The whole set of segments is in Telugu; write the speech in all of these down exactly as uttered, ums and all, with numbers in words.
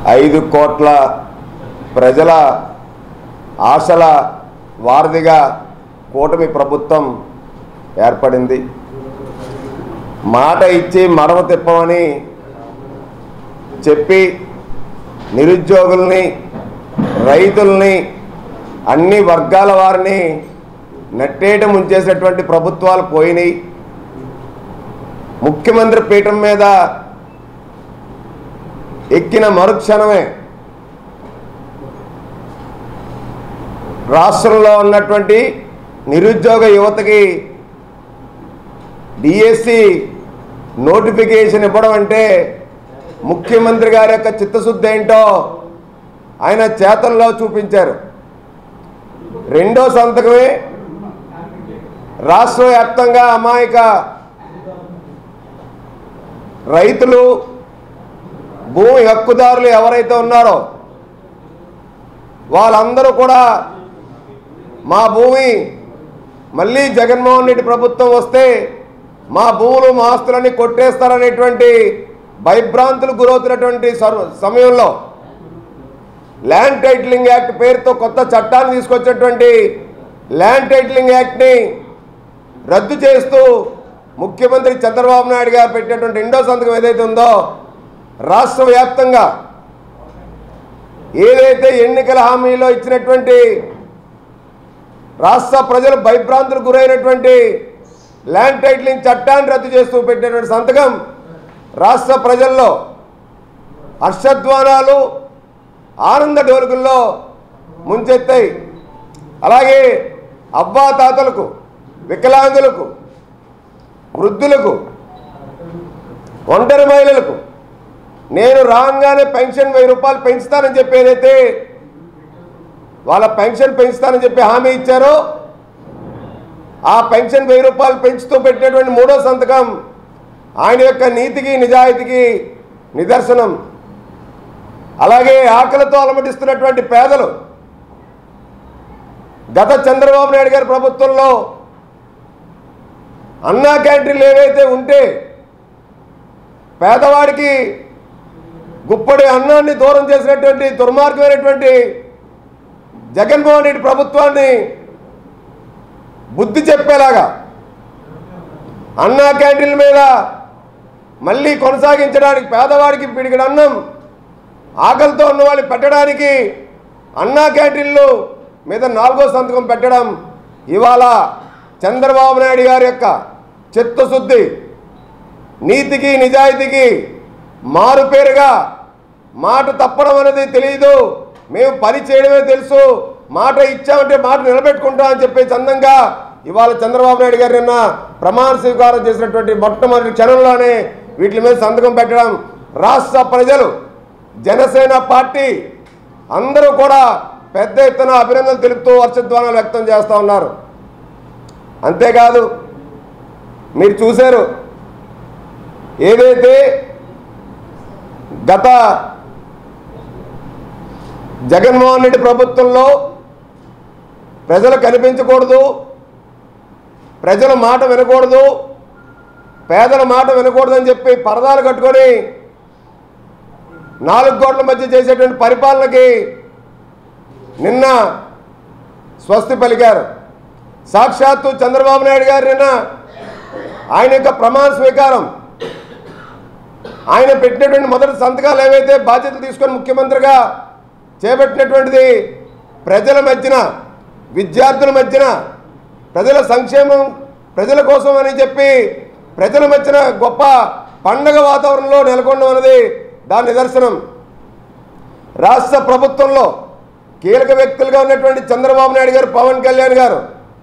ఐదు కోట్ల ప్రజల ఆశల వారధిగా కూటమి ప్రభుత్వం ఏర్పడింది. మాట ఇచ్చి మడమ తిప్పమని చెప్పి నిరుద్యోగుల్ని, రైతుల్ని, అన్ని వర్గాల వారిని నెట్టేట ముంచేసేటువంటి ప్రభుత్వాలు పోయినాయి. ముఖ్యమంత్రి పీఠం మీద ఎక్కిన మరుక్షణమే రాష్ట్రంలో ఉన్నటువంటి నిరుద్యోగ యువతకి డిఎస్సి నోటిఫికేషన్ ఇవ్వడం అంటే ముఖ్యమంత్రి గారి యొక్క చిత్తశుద్ధి ఏంటో ఆయన చేతల్లో చూపించారు. రెండో సంతకమే రాష్ట్ర వ్యాప్తంగా అమాయక రైతులు, భూమి హక్కుదారులు ఎవరైతే ఉన్నారో వాళ్ళందరూ కూడా మా భూమి మళ్ళీ జగన్మోహన్ రెడ్డి ప్రభుత్వం వస్తే మా భూములు మా ఆస్తులన్నీ కొట్టేస్తారనేటువంటి భయభ్రాంతులు గురవుతున్నటువంటి సమయంలో ల్యాండ్ టైటిలింగ్ యాక్ట్ పేరుతో కొత్త చట్టాన్ని తీసుకొచ్చినటువంటి ల్యాండ్ టైటిలింగ్ యాక్ట్ని రద్దు చేస్తూ ముఖ్యమంత్రి చంద్రబాబు నాయుడు గారు పెట్టినటువంటి రెండో సంతకం ఏదైతే ఉందో రాష్ట్ర వ్యాప్తంగా ఏదైతే ఎన్నికల హామీలో ఇచ్చినటువంటి రాష్ట్ర ప్రజలు భయభ్రాంతులు గురైనటువంటి ల్యాండ్ టైటిలింగ్ చట్టాన్ని రద్దు చేస్తూ పెట్టినటువంటి సంతకం రాష్ట్ర ప్రజల్లో హర్షధ్వానాలు, ఆనంద డోలుగుల్లో ముంచెత్తాయి. అలాగే అవ్వా తాతలకు, వికలాంగులకు, వృద్ధులకు, ఒంటరి మహిళలకు నేను రాగానే పెన్షన్ వెయ్యి రూపాయలు పెంచుతానని చెప్పి ఏదైతే వాళ్ళ పెన్షన్ పెంచుతానని చెప్పి హామీ ఇచ్చారో ఆ పెన్షన్ వెయ్యి రూపాయలు పెంచుతూ పెట్టినటువంటి మూడో సంతకం ఆయన యొక్క నీతికి, నిజాయితీకి నిదర్శనం. అలాగే ఆకలితో అలమటిస్తున్నటువంటి పేదలు గత చంద్రబాబు నాయుడు గారి ప్రభుత్వంలో అన్నా క్యాంటీన్లు ఏవైతే ఉంటే పేదవాడికి గుప్పడి అన్నాన్ని దూరం చేసినటువంటి దుర్మార్గమైనటువంటి జగన్మోహన్ రెడ్డి ప్రభుత్వాన్ని బుద్ధి చెప్పేలాగా అన్నా క్యాంటీన్ల మీద మళ్ళీ కొనసాగించడానికి, పేదవాడికి పిడికిడి అన్నం ఆకలితో ఉన్న వాళ్ళు పెట్టడానికి అన్నా క్యాంటీన్లు మీద నాలుగో సంతకం పెట్టడం ఇవాళ చంద్రబాబు నాయుడు గారి యొక్క చిత్తశుద్ధి, నీతికి, నిజాయితీకి మారుపేరుగా మాట తప్పడం అనేది తెలియదు, మేము పని చేయడమే తెలుసు, మాట ఇచ్చామంటే మాట నిలబెట్టుకుంటామని చెప్పే చందంగా ఇవాళ చంద్రబాబు నాయుడు గారు నిన్న ప్రమాణ స్వీకారం చేసినటువంటి మొట్టమొదటి క్షణంలోనే వీటి మీద సంతకం పెట్టడం రాష్ట్ర ప్రజలు, జనసేన పార్టీ అందరూ కూడా పెద్ద ఎత్తున అభినందనలు తెలుపుతూ హర్షధ్వానాలు వ్యక్తం చేస్తూ ఉన్నారు. అంతేకాదు మీరు చూశారు ఏదైతే గత జగన్మోహన్ రెడ్డి ప్రభుత్వంలో ప్రజలు కనిపించకూడదు, ప్రజల మాట వినకూడదు, పేదల మాట వినకూడదని చెప్పి పరదాలు కట్టుకొని నాలుగు కోట్ల మధ్య చేసేటువంటి పరిపాలనకి నిన్న స్వస్తి పలికారు. సాక్షాత్తు చంద్రబాబు నాయుడు గారు నిన్న ఆయన యొక్క ప్రమాణ స్వీకారం, ఆయన పెట్టినటువంటి మొదటి సంతకాలు ఏవైతే బాధ్యతలు తీసుకొని ముఖ్యమంత్రిగా చేపట్టినటువంటిది ప్రజల మధ్యన, విద్యార్థుల మధ్యన, ప్రజల సంక్షేమం, ప్రజల కోసం అని చెప్పి ప్రజల మధ్యన గొప్ప పండగ వాతావరణంలో నెలకొనడం అనేది దాని నిదర్శనం. రాష్ట్ర ప్రభుత్వంలో కీలక వ్యక్తులుగా ఉన్నటువంటి చంద్రబాబు నాయుడు గారు, పవన్ కళ్యాణ్ గారు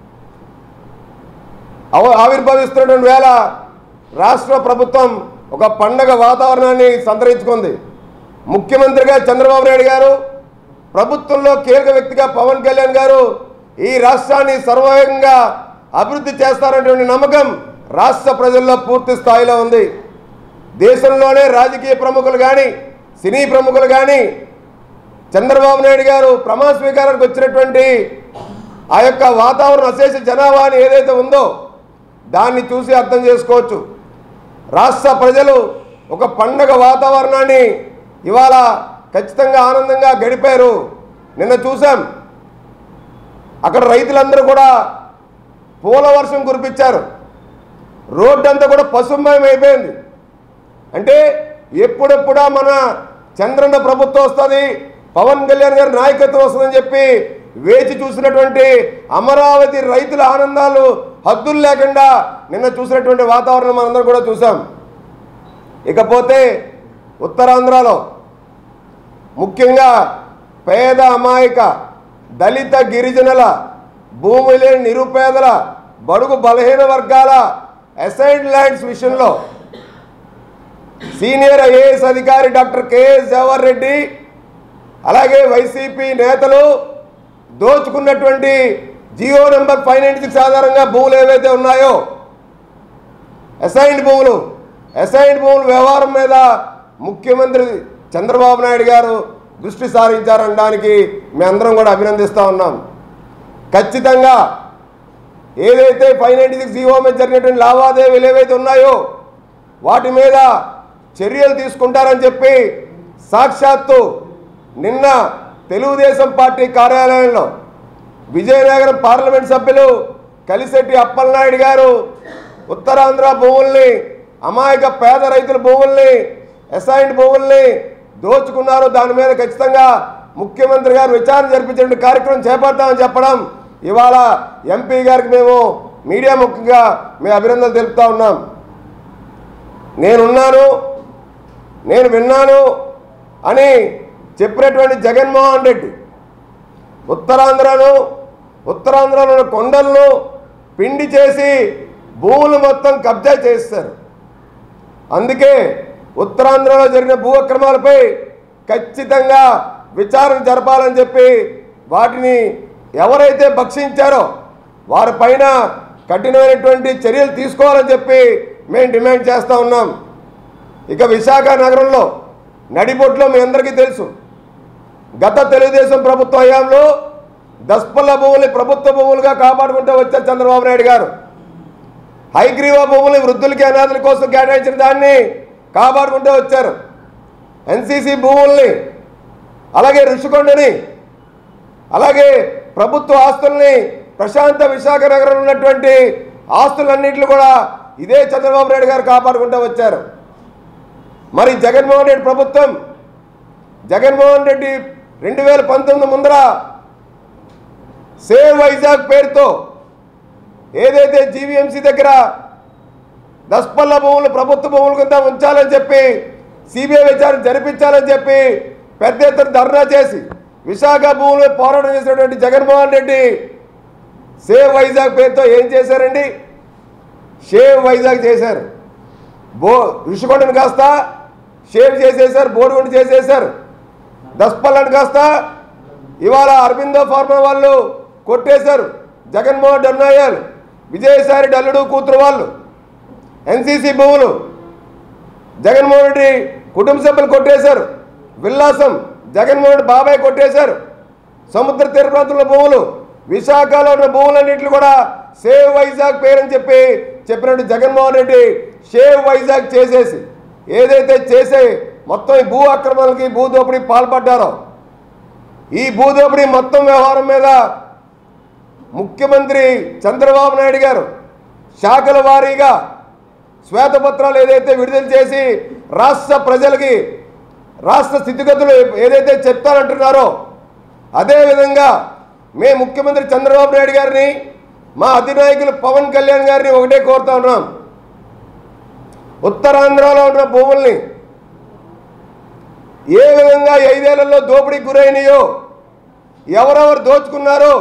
ఆవిర్భవిస్తున్నటువంటి వేళ రాష్ట్ర ప్రభుత్వం ఒక పండగ వాతావరణాన్ని సంతరించుకుంది. ముఖ్యమంత్రిగా చంద్రబాబు నాయుడు గారు, ప్రభుత్వంలో కీలక వ్యక్తిగా పవన్ కళ్యాణ్ గారు ఈ రాష్ట్రాన్ని సర్వవేగంగా అభివృద్ధి చేస్తారనేటువంటి నమ్మకం రాష్ట్ర ప్రజల్లో పూర్తి స్థాయిలో ఉంది. దేశంలోనే రాజకీయ ప్రముఖులు కానీ, సినీ ప్రముఖులు కానీ చంద్రబాబు నాయుడు గారు ప్రమాణ స్వీకారానికి వచ్చినటువంటి ఆ యొక్క వాతావరణం, అశేష జనాభాని ఏదైతే ఉందో దాన్ని చూసి అర్థం చేసుకోవచ్చు. రాష్ట్ర ప్రజలు ఒక పండగ వాతావరణాన్ని ఇవాళ ఖచ్చితంగా ఆనందంగా గడిపారు. నిన్న చూసాం, అక్కడ రైతులందరూ కూడా పూల వర్షం కురిపించారు. రోడ్డు అంతా కూడా పసుమయం అయిపోయింది. అంటే ఎప్పుడెప్పుడా మన చంద్రన్న ప్రభుత్వం వస్తుంది, పవన్ కళ్యాణ్ గారి నాయకత్వం వస్తుందని చెప్పి వేచి చూసినటువంటి అమరావతి రైతుల ఆనందాలు హద్దులు లేకుండా నిన్న చూసినటువంటి వాతావరణం మనందరం కూడా చూసాం. ఇకపోతే ఉత్తరాంధ్రలో ముఖ్యంగా పేద అమాయక దళిత గిరిజనుల, భూమి లేని నిరుపేదల, బడుగు బలహీన వర్గాల అసైన్డ్ ల్యాండ్స్ విషయంలో సీనియర్ ఐఏఎస్ అధికారి డాక్టర్ కేఎస్ జవహర్ రెడ్డి అలాగే వైసీపీ నేతలు దోచుకున్నటువంటి GO number five ninety six ఆధారంగా భూములు ఏవైతే ఉన్నాయో, అసైన్డ్ భూములు అసైన్డ్ భూముల వ్యవహారం మీద ముఖ్యమంత్రి చంద్రబాబు నాయుడు గారు దృష్టి సారించారనడానికి మేమందరం కూడా అభినందిస్తూ ఉన్నాం. ఖచ్చితంగా ఏదైతే ఫైవ్ నైంటీ సిక్స్ జియో మీద జరిగినటువంటి లావాదేవీలు ఏవైతే ఉన్నాయో వాటి మీద చర్యలు తీసుకుంటారని చెప్పి సాక్షాత్తు నిన్న తెలుగుదేశం పార్టీ కార్యాలయంలో విజయనగరం పార్లమెంట్ సభ్యులు కలిశెట్టి అప్పలనాయుడు గారు ఉత్తరాంధ్ర భూముల్ని, అమాయక పేద రైతుల భూముల్ని, అసైన్డ్ భూముల్ని దోచుకున్నారు. దాని మీద ఖచ్చితంగా ముఖ్యమంత్రి గారు విచారణ జరిపించే కార్యక్రమం చేపడతామని చెప్పడం ఇవాళ ఎంపీ గారికి మేము మీడియా ముఖ్యంగా మేము అభినందనలు తెలుపుతా ఉన్నాం. నేనున్నాను, నేను విన్నాను అని చెప్పినటువంటి జగన్మోహన్ రెడ్డి ఉత్తరాంధ్రను ఉత్తరాంధ్రలో కొండలను పిండి చేసి భూములు మొత్తం కబ్జా చేస్తారు. అందుకే ఉత్తరాంధ్రలో జరిగిన భూ అక్రమాలపై ఖచ్చితంగా విచారణ జరపాలని చెప్పి వాటిని ఎవరైతే భక్షించారో వారిపైన కఠినమైనటువంటి చర్యలు తీసుకోవాలని చెప్పి మేము డిమాండ్ చేస్తూ ఉన్నాం. ఇక విశాఖ నగరంలో నడిబొట్లో మీ అందరికీ తెలుసు, గత తెలుగుదేశం ప్రభుత్వ హయాంలో దస్పల్ల భూముల్ని ప్రభుత్వ భూములుగా కాపాడుకుంటూ వచ్చారు చంద్రబాబు నాయుడు గారు. హైగ్రీవా భూముల్ని వృద్ధులకి అనాథుల కోసం కేటాయించిన దాన్ని కాపాడుకుంటూ వచ్చారు. ఎన్సీసీ భూముల్ని, అలాగే ఋషికొండని, అలాగే ప్రభుత్వ ఆస్తుల్ని, ప్రశాంత విశాఖ నగరంలో ఉన్నటువంటి ఆస్తులన్నింటినీ కూడా ఇదే చంద్రబాబు నాయుడు గారు కాపాడుకుంటూ వచ్చారు. మరి జగన్మోహన్ రెడ్డి ప్రభుత్వం జగన్మోహన్ రెడ్డి రెండు వేల పంతొమ్మిది ముందర సేవ్ వైజాగ్ పేరుతో ఏదైతే జీవీఎంసీ దగ్గర దస్పల్ల భూములు ప్రభుత్వ భూముల కింద ఉంచాలని చెప్పి సిబిఐ విచారణ జరిపించాలని చెప్పి పెద్ద ఎత్తున ధర్నా చేసి విశాఖ భూములు పోరాటం చేసినటువంటి జగన్మోహన్ రెడ్డి సేవ్ వైజాగ్ పేరుతో ఏం చేశారండి? షేవ్ వైజాగ్ చేశారు. బో ఋషికొండను కాస్త షేవ్ చేసేశారు, బోడిగుండు చేసేశారు. దస్పల్లను కాస్త ఇవాళ అరబిందో ఫార్మా వాళ్ళు కొట్టేశారు. జగన్మోహన్ అన్నయ్యలు, విజయసాయి రెడ్డి అల్లుడు కూతురు వాళ్ళు ఎన్సీసీ భూములు జగన్మోహన్ రెడ్డి కుటుంబ సభ్యులు కొట్టేశారు. విల్లాసం జగన్మోహన్ రెడ్డి బాబాయ్ కొట్టేశారు. సముద్ర తీర ప్రాంతంలో భూములు, విశాఖలో ఉన్న భూములన్నింటినీ కూడా సేవ్ వైజాగ్ పేరని చెప్పి చెప్పినట్టు జగన్మోహన్ రెడ్డి షేవ్ వైజాగ్ చేసేసి ఏదైతే చేసే మొత్తం ఈ భూ అక్రమాలకి భూ దోపిడీ పాల్పడ్డారో ఈ భూ దోపిడీ మొత్తం వ్యవహారం మీద ముఖ్యమంత్రి చంద్రబాబు నాయుడు గారు శాఖల వారీగా శ్వేతపత్రాలు ఏదైతే విడుదల చేసి రాష్ట్ర ప్రజలకి రాష్ట్ర స్థితిగతులు ఏదైతే చెప్తారంటున్నారో అదేవిధంగా మేము ముఖ్యమంత్రి చంద్రబాబు నాయుడు గారిని, మా అధినాయకులు పవన్ కళ్యాణ్ గారిని ఒకటే కోరుతా ఉన్నాం. ఉత్తరాంధ్రలో ఉన్న భూముల్ని ఏ విధంగా ఐదేళ్లలో దోపిడీకి గురైనయో, ఎవరెవరు దోచుకున్నారో,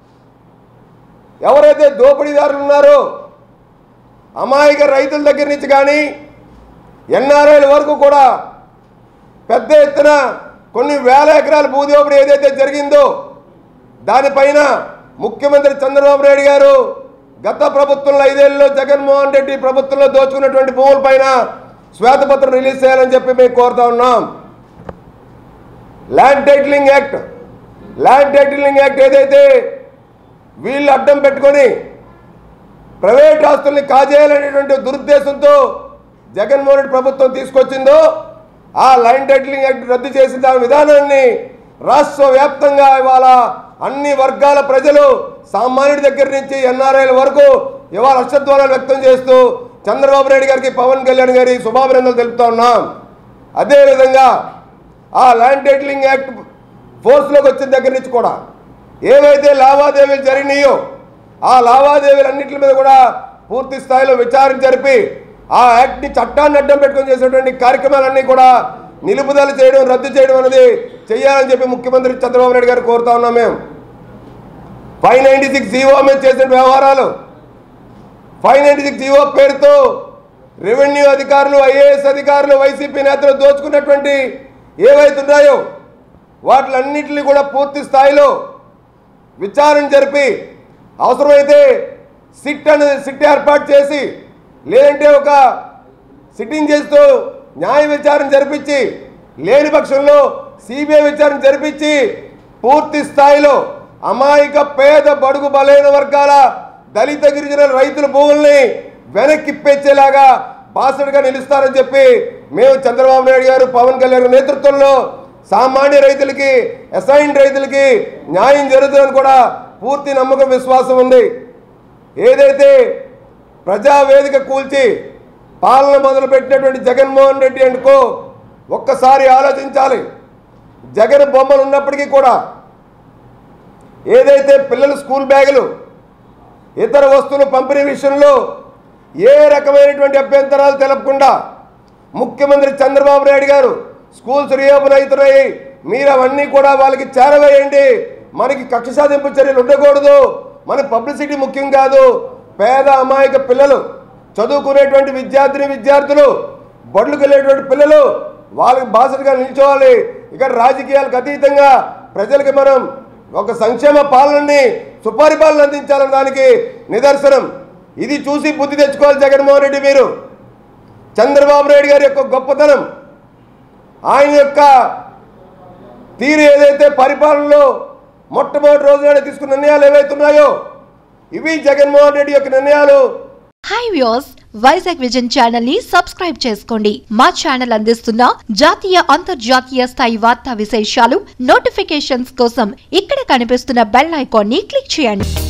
ఎవరైతే దోపిడీదారులు ఉన్నారో అమాయక రైతుల దగ్గర నుంచి కానీ ఎన్ఆర్ఐల వరకు కూడా పెద్ద ఎత్తున కొన్ని వేల ఎకరాల భూదోపిడీ ఏదైతే జరిగిందో దానిపైన ముఖ్యమంత్రి చంద్రబాబు నాయుడు గారు గత ప్రభుత్వంలో ఐదేళ్లలో జగన్మోహన్ రెడ్డి ప్రభుత్వంలో దోచుకున్నటువంటి భూములపైన శ్వేతపత్రం రిలీజ్ చేయాలని చెప్పి మేము కోరుతా ఉన్నాం. Land titling act land titling act ఏదైతే వీళ్ళు అడ్డం పెట్టుకొని ప్రైవేట్ ఆస్తుల్ని కాజేయాలనేటువంటి దురుద్దేశంతో జగన్మోహన్ రెడ్డి ప్రభుత్వం తీసుకొచ్చిందో ఆ లైన్ టైటిలింగ్ యాక్ట్ రద్దు చేసిన దాని విధానాన్ని రాష్ట్ర వ్యాప్తంగా ఇవాళ అన్ని వర్గాల ప్రజలు సామాన్యుడి దగ్గర నుంచి ఎన్ఆర్ఐల వరకు ఇవాళ హర్షధ్వానాలు వ్యక్తం చేస్తూ చంద్రబాబు నాయుడు గారికి పవన్ కళ్యాణ్ గారి శుభాభినందనలు తెలుపుతా ఉన్నాం. అదేవిధంగా ఆ ల్యాండ్ టైటిలింగ్ యాక్ట్ ఫోర్స్లోకి వచ్చిన దగ్గర నుంచి కూడా ఏవైతే లావాదేవీలు జరిగినాయో ఆ లావాదేవీలన్నింటి మీద కూడా పూర్తి స్థాయిలో విచారణ జరిపి ఆ యాక్ట్ని చట్టాన్ని అడ్డం పెట్టుకొని చేసేటువంటి కార్యక్రమాలన్నీ కూడా నిలుపుదల చేయడం రద్దు చేయడం అనేది చేయాలని చెప్పి ముఖ్యమంత్రి చంద్రబాబు నాయుడు గారు కోరుతా ఉన్నాం. మేము ఫైవ్ నైంటీ సిక్స్ జీవో మీద చేసిన వ్యవహారాలు ఫైవ్ నైంటీ సిక్స్ జీవో పేరుతో రెవెన్యూ అధికారులు ఐఏఎస్ అధికారులు వైసీపీ నేతలు దోచుకున్నటువంటి ఏవైతున్నాయో వాటిలన్నింటినీ కూడా పూర్తి స్థాయిలో విచారణ జరిపి అవసరమైతే సిట్ అనేది సిట్ ఏర్పాటు చేసి లేదంటే ఒక సిట్టింగ్ చేస్తూ న్యాయ విచారణ జరిపించి లేని పక్షంలో సిబిఐ విచారణ జరిపించి పూర్తి స్థాయిలో అమాయక పేద బడుగు బలైన వర్గాల దళిత గిరిజన రైతుల భూముల్ని వెనక్కి ఇప్పేచ్చేలాగా బాసటగా నిలుస్తారని చెప్పి మేము చంద్రబాబు నాయుడు గారు పవన్ కళ్యాణ్ నేతృత్వంలో సామాన్య రైతులకి అసైన్ రైతులకి న్యాయం జరుగుతుందని కూడా పూర్తి నమ్మకం విశ్వాసం ఉంది. ఏదైతే ప్రజావేదిక కూల్చి పాలన మొదలుపెట్టినటువంటి జగన్మోహన్ రెడ్డి అండ్ కో ఒక్కసారి ఆలోచించాలి. జగన్ బొమ్మలు ఉన్నప్పటికీ కూడా ఏదైతే పిల్లల స్కూల్ బ్యాగులు ఇతర వస్తువులు పంపిణీ విషయంలో ఏ రకమైనటువంటి అభ్యంతరాలు తెలపకుండా ముఖ్యమంత్రి చంద్రబాబు నాయుడు గారు స్కూల్స్ రీఓపెన్ అవుతున్నాయి, మీరు అవన్నీ కూడా వాళ్ళకి చేరవేయండి, మనకి కక్ష సాధింపు చర్యలు ఉండకూడదు, మన పబ్లిసిటీ ముఖ్యం కాదు, పేద అమాయక పిల్లలు చదువుకునేటువంటి విద్యార్థిని విద్యార్థులు బడులకు వెళ్ళేటువంటి పిల్లలు వాళ్ళకి బాసటగా నిల్చోవాలి. ఇక్కడ రాజకీయాలకు అతీతంగా ప్రజలకి మనం ఒక సంక్షేమ పాలనని సుపరిపాలన అందించాలని దానికి నిదర్శనం. ఇది చూసి బుద్ధి తెచ్చుకోవాలి జగన్మోహన్ రెడ్డి. మీరు చంద్రబాబు నాయుడు గారి యొక్క గొప్పతనం, ఆయన యొక్క తీరు ఏదైతే పరిపాలనలో మొట్టమొదటి రోజున తీసుకున్న నిర్ణయాలు ఏవైతున్నాయో ఇవి జగన్మోహన్ రెడ్డి యొక్క నిర్ణయాలు. Hi viewers, Vizag vision channel ని సబ్స్క్రైబ్ చేసుకోండి. మా ఛానల్ అందిస్తున్న జాతీయ అంతర్జాతీయ స్థాయి వార్తా విశేషాలు నోటిఫికేషన్స్ కోసం ఇక్కడ కనిపిస్తున్న బెల్ ఐకాన్ ని క్లిక్ చేయండి.